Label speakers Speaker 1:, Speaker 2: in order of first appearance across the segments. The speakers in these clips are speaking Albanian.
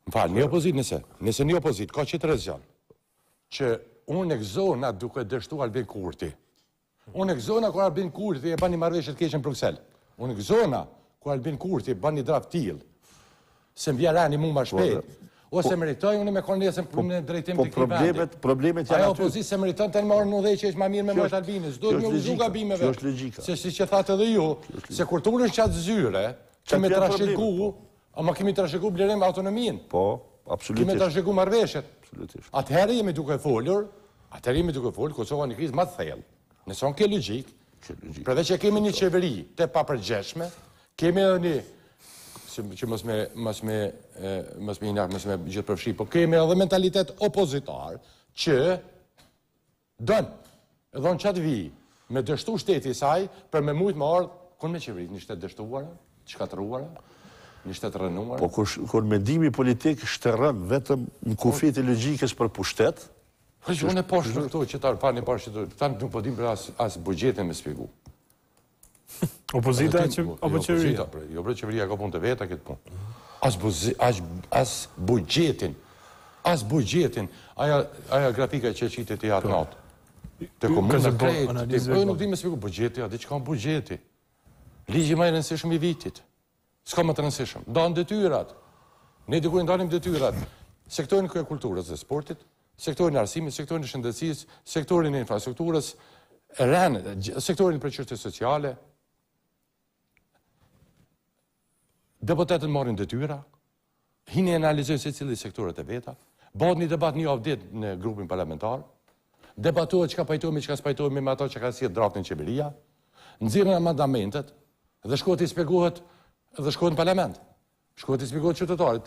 Speaker 1: Më falë, një opozit nëse një opozit, ka që të rezjan, që unë e këzona duke dështu Albin Kurti. Unë e këzona kër Albin Kurti e ban një marrëveshje të keqe në Bruxelles. Unë e këzona kër Albin Kurti e ban një draft t'il, se më vjerani mu ma shpejt, ose meritoj unë me konesën në drejtim të këtij vendi.
Speaker 2: Problemet janë
Speaker 1: ajo
Speaker 2: aty.
Speaker 1: opozitë se meriton të në marrë në dhe që është ma mirë me mërët Albinës. Do një uzu gabimeve.
Speaker 2: Kjo është logjika.
Speaker 1: Se si që thatë edhe ju, se kur të unë është qatë zyre, kemi të rashegu, ama kemi të rashegu blerim autonomin.
Speaker 2: Po, absolutisht.
Speaker 1: Kemi të rashegu marveshet.
Speaker 2: Absolutisht.
Speaker 1: Atëherë jemi duke folur, Kosova një krizë më të thellë. Nëson ke logjik, përveç që kemi një qeveri të papërgjeshme, kemi edhe një që mos me gjithë përfshi, po kemi edhe mentalitet opozitar që dënë qatë vi me dështu shteti saj për me mujtë më ardhë, kënë me qeverit, një shtetë dështuara, shkatëruara, një shtetë rënuara.
Speaker 2: Po kur mendimi politik shtërën vetëm në kufit e logjikës për pushtet,
Speaker 1: që unë e poshtë për këto qëtarë, pa një parë qëtarë, tanë nuk po dim për asë bugjetin me spjegu.
Speaker 3: Opozita apo qeveria?
Speaker 1: Jo, për qeveria ka punë të veta këtë punë. As bugjetin, aja grafika që qitet i atë natë. Të komunë në krejtë, nuk di me spjegu bugjeti, a di që ka në bugjeti. Ligji ma i rëndësishëm i vitit. S'ka më të rëndësishëm. Danë detyrat. Ne dikur ndanim detyrat. Sektorin e kulturës dhe sportit, sektorin e arsimit, sektorin e shëndetësisë, sektorin e infrastrukturës, sektorin për çështje sociale. Deputetët marrin detyra, hini analizojnë se cili sektorët e veta, bëhet një debat një avë ditë në grupin parlamentar, debatohet që ka pajtojme, që ka spajtojme me ato që ka si draftin qeveria, nxirren amandamentet dhe shkohet i spjegohet dhe shkohet në parlament. Shkohet i spjegohet qytetarit.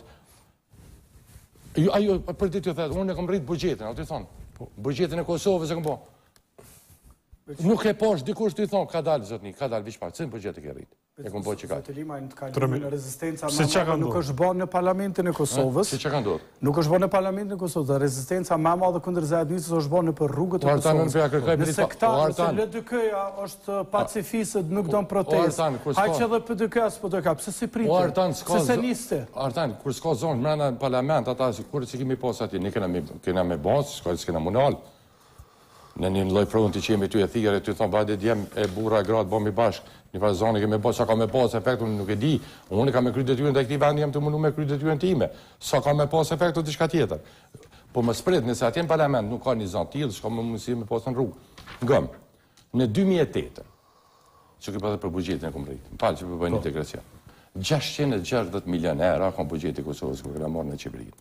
Speaker 1: Ajo, për ditë ju thetë, unë e kom rritë bugjetin, ato i thonë, bugjetin e Kosovës e kom po. Nuk e posh, dikush të i thonë, ka dalë, zotni, ka dalë vishpar, cënë bugjet e ke rritë? E kom po që ka.
Speaker 4: Zotë Lima, në të kalimit në rezistenca ma nuk është bërë në parlamentin e Kosovës.
Speaker 1: Si që ka ndodhë?
Speaker 4: Nuk është bërë në parlamentin e Kosovës, dhe rezistenca ma madhe kundër Zajednisës është bërë në për rrugët e Kosovës. Nëse këta, nëse LDK-ja është pacifisët, nuk do në protest, haj që edhe PDK-ja së PDK, pëse si pritë, pëse se niste?
Speaker 1: Artan, kur s'ka zonë mrena në parlament, ata kur që kemi posë ati, ne kena me basë, s'kena munal. Në një loj fronti që jemi ty e thigare, ty thonë, bajde djem e bura e gratë, bëmi bashkë, një farë zonë kemi bëjë, sa ka me pas efekt, unë nuk e di, unë ka me kry detyrën dhe këti vendi jam të mundu me kry detyrën time, sa ka me pas efekt o të shka tjetër. Po më sprit, nëse atje në parlament nuk ka një zonë tjilë, s'ka më mundësi me pas në rrugë. Ngëm, në 2008, që këtë për bugjetin e kom rritë, më palë që për bëjë një integracion, 660 milion euro ka bugjeti Kosovës kërë këna morë në qeverinë.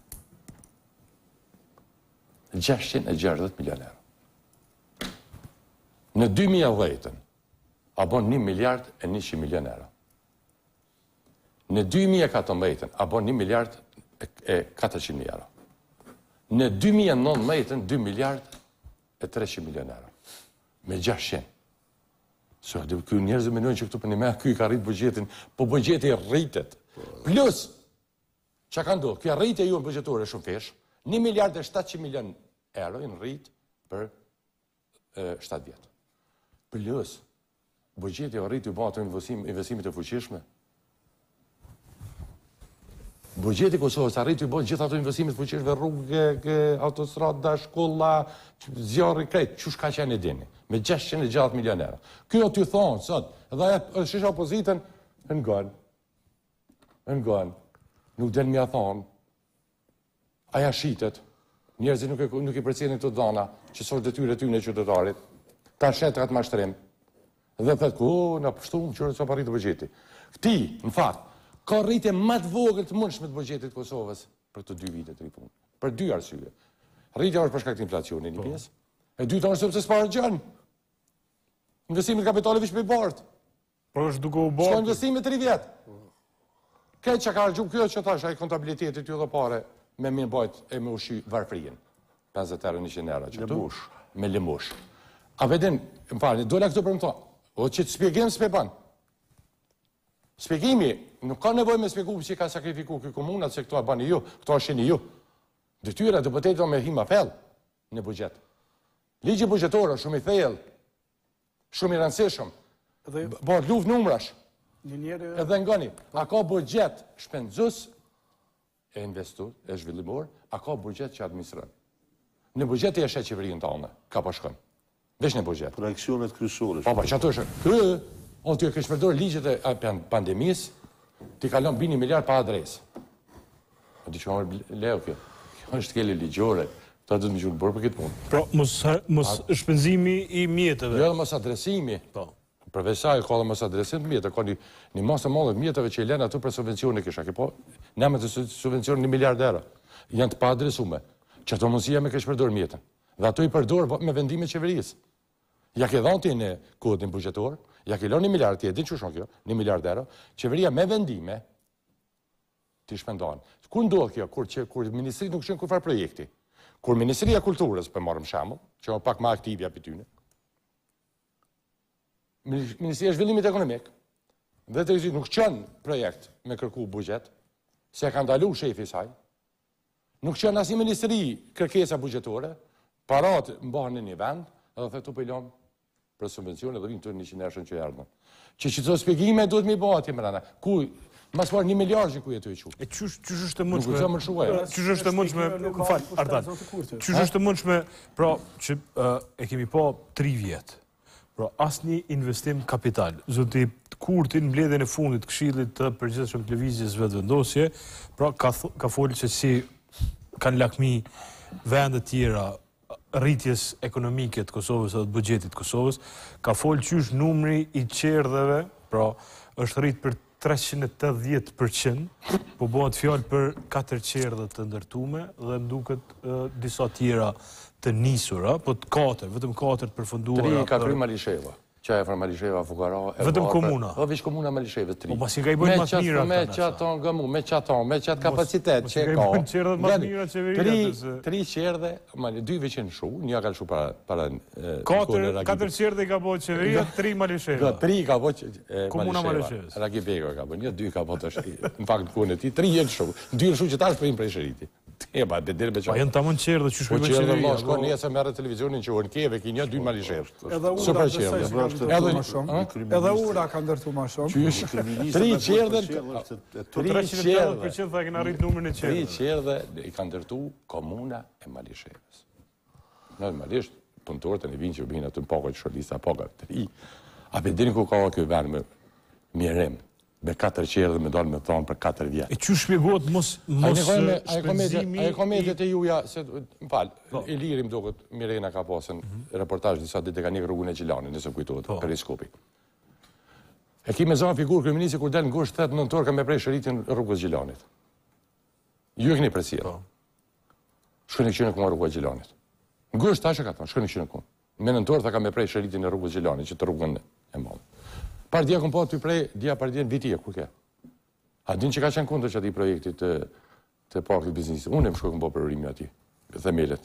Speaker 1: 660 milion euro. Në 2010, a bon 1 miliard e 100 milion euro. Në 2014, a bon 1 miliard e 400 euro. Në 2019, 2 miliard e 300 milion euro. Me 600. So, kjo njerëzë menojnë që këtu për një me, kjo i ka rritë bugjetin, po bugjeti rritet. Plus, që ka ndodhë, kjo rritje ju në bugjetore shumë fesh, 1 miliard e 700 milion euro i në rritë për 7 vjetë. Plus, bugjeti o rritë ju ba ato investimit e fuqishme. Bugjeti Kosovës a rritë ju ba gjithë ato investimit fuqishme, rrugë, autostrada, shkolla, zjarri, krejt, qush ka qenë e dini, me 660 milion euro. Kjo t'ju thonë, sot, edhe e shisha opozitën, në gënë, nuk del mja thonë, aja shitet, njerëzit nuk i përcjelin të dhana, që sot detyre ty në qytetarit, ta shetrat mashtrim, dhe thëtë, në pështumë, qërë që pa rritë bugjeti. Këti, në fakt, ka rritje më të vogël të mundshme të bugjetit Kosovës për të 2 vite të ripunë. Për 2 arsye. Rritja është për shkak të inflacionit një pjesë, e dyta është sepse s'parë gjën. Investimit kapitale vishë për bartë.
Speaker 3: Po është duke u bartë.
Speaker 1: S'ka investimit 3 vjetë. Këtë që ka rëgju kjo që thash, a i kontabilitetit ju dhe pare me minë bajt e me ushi varfrin. 50 euro, 100 euro që tu. Me limush. A vedin, më falni, dole këtu për më thonë, o që të spjegim s'pepan. Spjegimi, nuk ka nevoj me spjegu që ka sakrifiku këj komunat, se këto a bani ju, këto a shini ju. Detyra të pëtet do me hima fel në bugjet. Ligji bugjetorë, shumë i thellë, shumë i rëndësishëm, bërë luft numrash, edhe ngoni, a ka bugjet shpendzus e investor, e zhvillimor, a ka bugjet që administron. Në bugjet e e shetë qeverinë tonë, ka po shkon. Veç në bugjet.
Speaker 2: Për aksionet kryesore.
Speaker 1: Po, që ato është, o ty e kësh përdor ligjet e pandemisë, ti kalon bini miliard pa adresë. O di që më leo kjo. Kjo është kele ligjore. Ta du të më gjurë bërë për këtë punë.
Speaker 3: Pra, mos shpenzimi i mjetëve.
Speaker 1: Jo dhe mos adresimi. Përveç saj, ka dhe mos adresim të mjetë. Ka një masë të të mjetëve që i lenë ato për subvencione kisha. Po, ne me të subvencione 1 miliard euro. Janë të pa adresume. Që ato mundësia me kesh përdor mjetën. Dhe ato i përdor me vendime qeverisë. Ja ke dhonë ti në kodin bugjetor, ja ke lonë 1 miliard, ti e din që shon kjo, 1 miliard euro, qeveria me vendime ti shpendon. Kur ndodh kjo? Kur ministri nuk shën kur far projekti. Kur Ministria e Kulturës, për marrëm shembull, që është pak më aktive aty tyne. Ministria e Zhvillimit Ekonomik, dhe të nuk qënë projekt me kërku bugjet, se ka ndalu shefi i saj. Nuk qënë asnjë ministri kërkesa bugjetore, parat mbahen në një vend, edhe the tu pëjlon për subvencione dhe vinë të 100 që erdhën. Që çdo shpjegime duhet mi bëhet atje brenda. Ku mas parë 1 miliard që ku jetu i qutë.
Speaker 3: E qysh është e mundshme?
Speaker 1: Nuk më shuaj.
Speaker 3: Qysh është e mundshme? Më fal, Artan. Qysh është e mundshme, pra që e kemi pa 3 vjet. Pra asnjë investim kapital. Zoti Kurtin mbledhjen e fundit të Këshillit të Përgjithshëm të Lëvizjes Vetëvendosje, pra ka folur se si kanë lakmi vende të tjera rritjes ekonomike të Kosovës dhe të buxhetit të Kosovës, ka folur qysh numri i qerdheve, pra është rrit për 380%, po bëhet fjalë për 4 qerdhe të ndërtume dhe mduket disa tjera të nisura, po të 4, vetëm 4 të përfunduara.
Speaker 1: 3 ka kryer Malisheva. Çaja për Malisheva fugara.
Speaker 3: Vetëm komuna.
Speaker 1: Po veç komuna Malisheve 3.
Speaker 3: Po pasi ka I bëjnë më të mira.
Speaker 1: Me çaton gamu, me çat kapacitet që ka.
Speaker 3: Mos i bëjnë më të mira qeveria.
Speaker 1: 3 qerdhe, 2 veçën shu, një ka lëshu para
Speaker 3: 4 qerdhe ka bëu qeveria, 3 Malisheva.
Speaker 1: 3 ka bëu
Speaker 3: Komuna Malishevës.
Speaker 1: Ragi Bego ka bëu, 2 ka bëu tash. Në fakt kohën e tij 3 janë shu. 2 janë shu që tash prin prej shëriti. Eba, dhe dhe me
Speaker 3: qërë. Pa janë tamon qërë dhe që shkujme qërë.
Speaker 1: Po qërë dhe ma, shko njëse merë televizionin që unë keve, ki një 2 Malishevë.
Speaker 4: Edhe ura dhe edhe ura ka ndërtu ma shumë.
Speaker 1: 3 qërë dhe...
Speaker 3: 380% tha këna rritë numërën e qërë.
Speaker 1: 3 qërë dhe I ka ndërtu komuna e Malishevës. Normalisht, punëtorët e një vinë që bëjnë atë në poko që shorlisa, poko 3. A për dini ku ka kjo vend me mjerim. Me 4 qërë dhe me dalë me thonë për 4 vjetë.
Speaker 3: E që shpjegohet mos shpenzimi...
Speaker 1: A e komedjet e juja, se, më falë, I lirim do këtë Mirena ka pasën reportaj disa ditë ka një rrugën e Gjilanit, nëse kujtohet, periskopi. E ki me zonë figurë kryeministri kur del në gusht 8 nëntor ka me prej shëritin rrugës Gjilanit. Ju e këni presirë. Shkën e këshinë kuma rrugës Gjilanit. Në gusht tash e ka thonë, shkën e këshinë kuma. Me nëntor tha ka me prej shëritin e rrugës Gjilanit, që të rrugën e malë. Pardia kom po të prej, dia pardia në vitie, kur ke? A din që ka qenë kundër që ati projektit të parkit biznisit. Unë e më shkoj kom po për rrimin ati, themelet.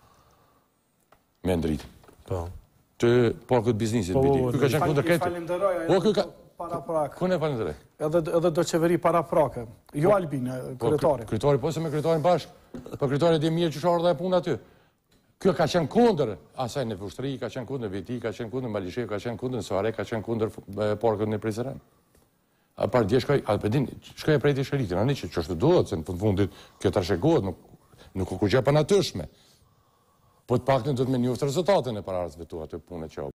Speaker 1: Me ndrit. Të parkit biznisit në vitie. Kuj ka qenë kundër këtë?
Speaker 4: Falenderoj, para prak.
Speaker 1: Kune falenderoj?
Speaker 4: Edhe do qeveri para prake. Jo Albin, kryetari.
Speaker 1: Kryetari, po se me kryetarin bashkë. Po kryetari dhe mirë që shorë dhe e punë aty. Kjo ka qenë kundër asaj në Vushtri, ka qenë kundër Viti, ka qenë kundër Malishev, ka qenë kundër Sare, ka qenë kundër parkët në Prizren. A par dje shkoj, a përdin, shkoj e prejti shëritin, anë që është duhet, se në fundit kjo të rëshegohet, nuk u kërgje për natyshme. Po të pak në do të me njoftë rezultatën e pararës vetu atë punë që